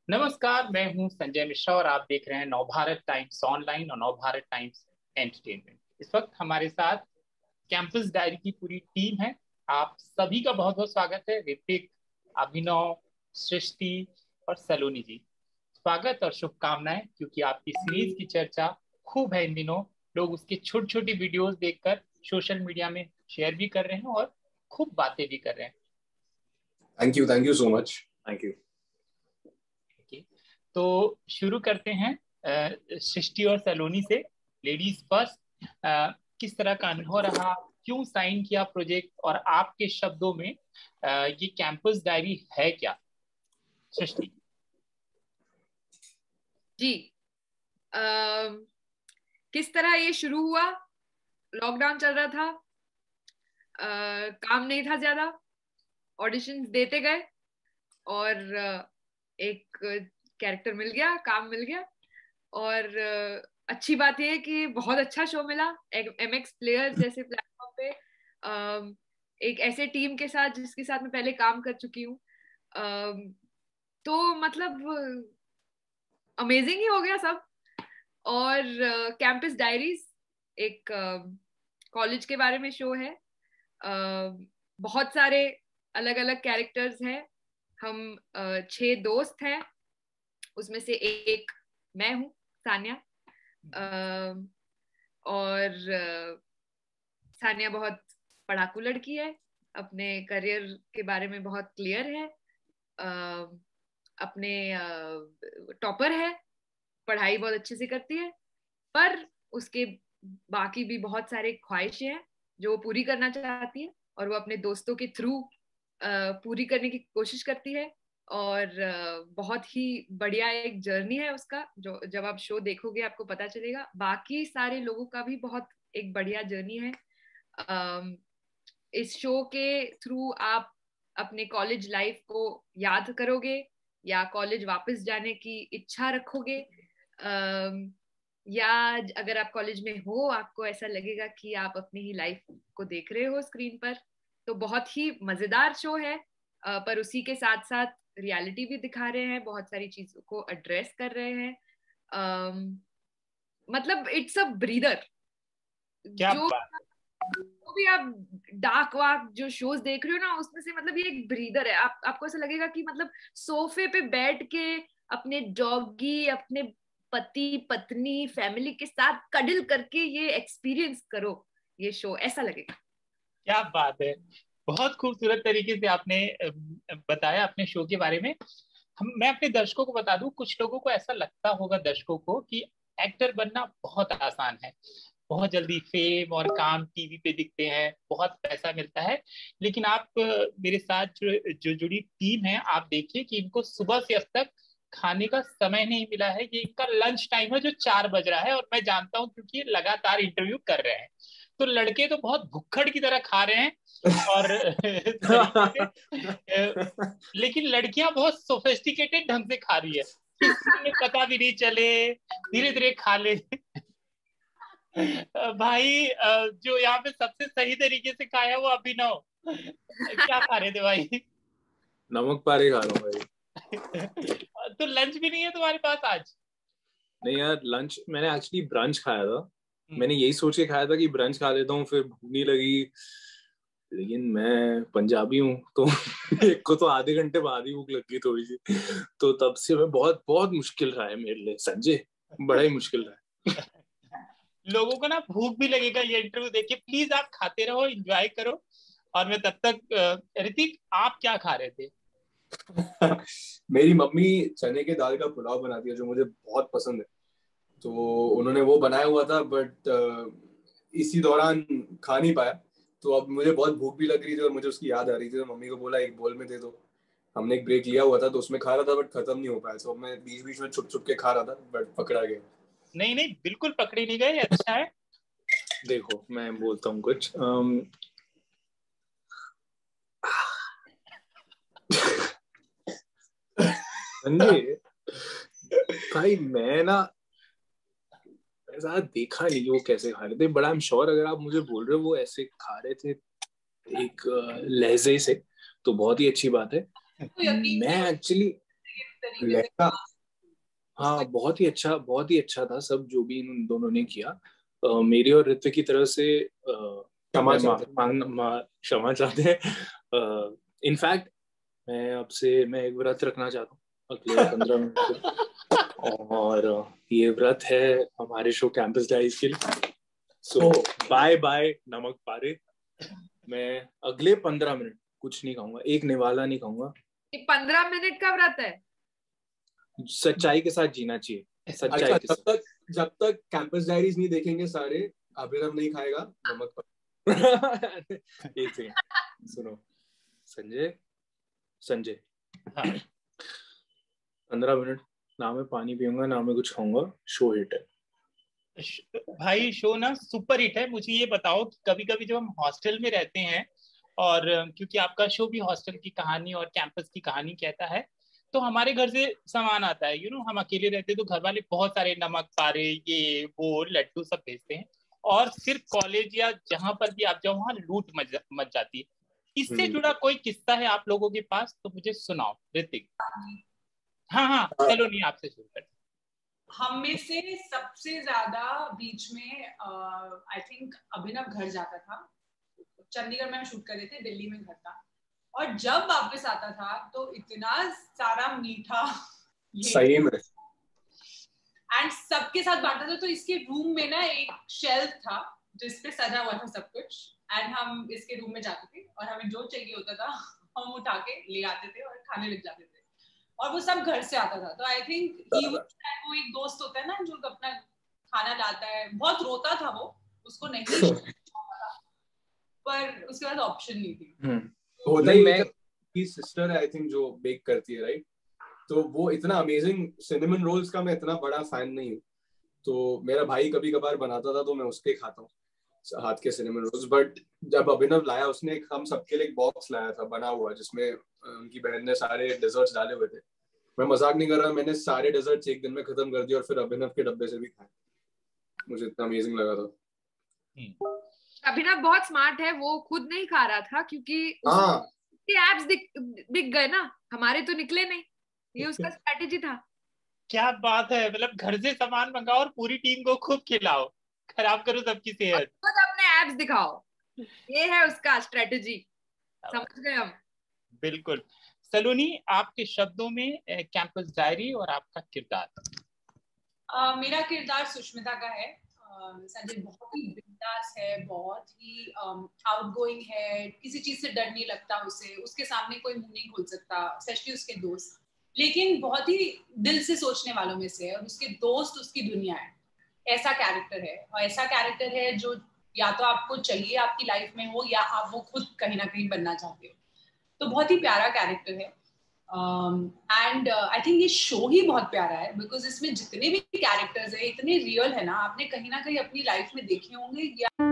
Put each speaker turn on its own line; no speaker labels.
नमस्कार, मैं हूं संजय मिश्रा और आप देख रहे हैं नवभारत टाइम्स ऑनलाइन और नवभारत टाइम्स एंटरटेनमेंट। इस वक्त हमारे साथ कैंपस डायरी की पूरी टीम है। आप सभी का बहुत बहुत स्वागत है। ऋतिक, अभिनव, सृष्टि और सलोनी जी, स्वागत और शुभकामनाएं, क्योंकि आपकी सीरीज की चर्चा खूब है इन दिनों। लोग उसकी छोटी छोटी वीडियोस देखकर सोशल मीडिया में शेयर भी कर रहे हैं और खूब बातें भी कर रहे हैं।
Thank you so much. Thank you.
Okay, तो शुरू करते हैं सृष्टि और सलोनी से। लेडीज फर्स्ट, किस तरह का अनुभव रहा, क्यों साइन किया प्रोजेक्ट, और आपके शब्दों में ये कैंपस डायरी है क्या? सृष्टि
जी। अम, किस तरह ये शुरू हुआ? लॉकडाउन चल रहा था, काम नहीं था ज्यादा, ऑडिशंस देते गए और एक कैरेक्टर मिल गया, काम मिल गया। और अच्छी बात यह है कि बहुत अच्छा शो मिला एमएक्स प्लेयर जैसे प्लेटफॉर्म पे, एक ऐसे टीम के साथ जिसके साथ मैं पहले काम कर चुकी हूँ। तो मतलब अमेजिंग ही हो गया सब। और कैंपस डायरीज एक कॉलेज के बारे में शो है। बहुत सारे अलग अलग कैरेक्टर्स हैं। हम 6 दोस्त हैं, उसमें से एक मैं हूँ, सानिया। और सानिया बहुत पढ़ाकू लड़की है, अपने करियर के बारे में बहुत क्लियर है, अपने टॉपर है, पढ़ाई बहुत अच्छे से करती है। पर उसके बाकी भी बहुत सारे ख्वाहिशें हैं जो वो पूरी करना चाहती है, और वो अपने दोस्तों के थ्रू पूरी करने की कोशिश करती है। और बहुत ही बढ़िया एक जर्नी है उसका, जो जब आप शो देखोगे आपको पता चलेगा। बाकी सारे लोगों का भी बहुत एक बढ़िया जर्नी है। इस शो के थ्रू आप अपने कॉलेज लाइफ को याद करोगे या कॉलेज वापस जाने की इच्छा रखोगे, या अगर आप कॉलेज में हो आपको ऐसा लगेगा कि आप अपनी ही लाइफ को देख रहे हो स्क्रीन पर। तो बहुत ही मजेदार शो है, पर उसी के साथ साथ रियलिटी भी दिखा रहे हैं, बहुत सारी चीजों को एड्रेस कर रहे हैं। मतलब इट्स अ ब्रीदर।
क्या
जो
बात।
तो भी आप डार्क वार्क जो शोज देख रहे हो ना, उसमें से मतलब ये एक ब्रीदर है। आपको ऐसा लगेगा कि मतलब सोफे पे बैठ के अपने डॉगी, अपने पति पत्नी फैमिली के साथ कडल करके ये एक्सपीरियंस करो ये शो, ऐसा लगेगा।
क्या बात है, बहुत खूबसूरत तरीके से आपने बताया अपने शो के बारे में। मैं अपने दर्शकों को बता दूं, कुछ लोगों को ऐसा लगता होगा, दर्शकों को, कि एक्टर बनना बहुत आसान है, बहुत जल्दी फेम और काम टीवी पे दिखते हैं, बहुत पैसा मिलता है। लेकिन आप मेरे साथ जो जुड़ी टीम है, आप देखिए कि इनको सुबह से अब तक खाने का समय नहीं मिला है। ये इनका लंच टाइम है जो 4 बज रहा है, और मैं जानता हूँ क्योंकि ये लगातार इंटरव्यू कर रहे हैं। तो लड़के तो बहुत भुक्खड़ की तरह खा रहे हैं और तरीके से, लेकिन लड़कियां बहुत सोफिस्टिकेटेड ढंग से खा रही है कि स्कूल में पता भी नहीं चले, धीरे धीरे खा ले। भाई, जो यहाँ पे सबसे सही तरीके से खाया वो अभिनव, क्या खा रहे थे भाई?
नमक पारे खा रहा हूँ भाई।
तो लंच भी नहीं है तुम्हारे पास आज?
नहीं यार, लंच मैंने एक्चुअली ब्रंच खाया था। मैंने यही सोच के खाया था कि ब्रंच खा लेता हूँ, फिर भूख नहीं लगी। लेकिन मैं पंजाबी हूँ तो एक को तो आधे घंटे बाद ही भूख लग गई थोड़ी सी। तो तब से मैं बहुत बहुत मुश्किल रहा है मेरे लिए संजय, बड़ा ही मुश्किल रहा है।
लोगों को ना भूख भी लगेगा ये इंटरव्यू देख के। प्लीज आप खाते रहो, एंजॉय करो, और मैं तब तक ऋतिक, आप क्या खा रहे थे?
मेरी मम्मी चने के दाल का पुलाव बनाती है जो मुझे बहुत पसंद है, तो उन्होंने वो बनाया हुआ था, बट इसी दौरान खा नहीं पाया। तो अब मुझे बहुत भूख भी लग रही थी और मुझे उसकी याद आ रही थी, तो मम्मी को बोला एक बोल में दे दो। हमने एक ब्रेक लिया हुआ था तो उसमें खा रहा था, बट खत्म नहीं हो पाया, तो मैं बीच बीच में छुप छुप के खा रहा था, बट पकड़ा गया।
नहीं नहीं, बिल्कुल पकड़े नहीं गए, अच्छा है।
देखो मैं बोलता हूँ कुछ। संजय भाई, मैं ना ऐसा देखा नहीं वो कैसे खा रहे थे, बट आई एम श्योर अगर आप मुझे बोल रहे हो वो ऐसे खा रहे थे एक लहजे से, तो बहुत ही अच्छी बात है। मैं एक्चुअली
तरीके से।
हाँ, बहुत ही अच्छा था सब जो भी इन दोनों ने किया। मेरी और ऋत्विक की तरफ से क्षमा चाहते हैं। इनफैक्ट मैं एक व्रत रखना चाहता हूँ अगले 15 मिनट और ये व्रत है हमारे शो कैंपस डायरीज के लिए। सो बाय बाय नमक पारे। मैं अगले 15 मिनट कुछ नहीं खाऊंगा, एक निवाला नहीं खाऊंगा।
ये 15 मिनट का व्रत है।
सच्चाई के साथ जीना चाहिए, सच्चाई के साथ।
जब तक कैंपस डायरीज नहीं देखेंगे सारे, अभिनव नहीं खाएगा नमक पारे।
एक सेकंड सुनो संजय। 15 मिनट ना मैं पानी पीऊंगा ना मैं कुछ खाऊंगा। शो हिट है
भाई, शो ना सुपर हिट है। मुझे ये बताओ कि कभी कभी जब हम हॉस्टल में रहते हैं, और क्योंकि आपका शो भी हॉस्टल की कहानी और कैंपस की कहानी कहता है, तो हमारे घर से सामान आता है। हम अकेले रहते हैं तो घर वाले बहुत सारे नमक पारे, ये वो लड्डू सब भेजते हैं, और सिर्फ कॉलेज या जहां पर भी आप जाओ वहां लूट मच जाती है। इससे जुड़ा कोई किस्सा है आप लोगों के पास तो मुझे सुनाओ। ऋतिक। हाँ चलो नहीं, आपसे शुरू करते।
हम में से सबसे ज्यादा बीच में आई थिंक अभिनव घर जाता था। चंडीगढ़ में हम शूट कर रहे थे, दिल्ली में घर था, और जब वापस आता था तो इतना सारा मीठा
सही में
एंड सबके साथ बांटा था। तो इसके रूम में ना एक शेल्फ था जिसपे सजा हुआ था सब कुछ, एंड हम इसके रूम में जाते थे और हमें जो चाहिए होता था हम उठा के ले आते थे और खाने लग जाते थे, और वो सब घर से आता था। तो आई थिंक वो एक दोस्त होता है ना जो अपना खाना लाता है, बहुत रोता था वो, उसको नहीं पर उसके बाद ऑप्शन नहीं थी।
होता ही है कि सिस्टर है आई थिंक जो बेक करती है, राइट? तो वो इतना अमेजिंग सिनेमन रोल्स का मैं इतना बड़ा फैन नहीं हूँ, तो मेरा भाई कभी कभार बनाता था तो मैं उसके खाता हूँ हाथ के सिनेमन रोल्स। बट जब अभिनव लाया, उसने हम सबके लिए एक बॉक्स लाया था बना हुआ, जिसमें उनकी बहन ने सारे डेजर्ट्स डाले हुए थे। मैं मजाक नहीं कर रहा, मैंने सारे डेजर्ट्स एक दिन में खत्म कर दिए और फिर अभिनव के डब्बे से भी खाए। मुझे इतना अमेजिंग लगा था।
अभिनव बहुत स्मार्ट है, वो खुद नहीं खा रहा था क्योंकि उसके एब्स दिख गए ना, हमारे तो निकले नहीं। ये उसका स्ट्रेटेजी था।
क्या बात है, मतलब घर से सामान मंगाओ और पूरी टीम को खूब खिलाओ, खराब करो सबकी सेहत,
खुद अपने एब्स दिखाओ, ये है उसका स्ट्रेटेजी। समझ गए हम।
बिल्कुल। सलोनी, आपके शब्दों में कैंपस डायरी और आपका किरदार।
मेरा किरदार सुष्मिता का है। संजय बहुत ही बिंदास है, बहुत ही आउटगोइंग है, किसी चीज से डर नहीं लगता उसे, उसके सामने कोई मुंह नहीं खोल सकता, स्पेशली उसके दोस्त, लेकिन बहुत ही दिल से सोचने वालों में से है, और उसके दोस्त उसकी दुनिया है। ऐसा कैरेक्टर है, और ऐसा कैरेक्टर है जो या तो आपको चाहिए आपकी लाइफ में हो, या आप वो खुद कहीं ना कहीं बनना चाहते हो। तो बहुत ही प्यारा कैरेक्टर है। एंड आई थिंक ये शो ही बहुत प्यारा है बिकॉज इसमें जितने भी कैरेक्टर्स है इतने रियल है ना, आपने कहीं ना कहीं अपनी लाइफ में देखे होंगे या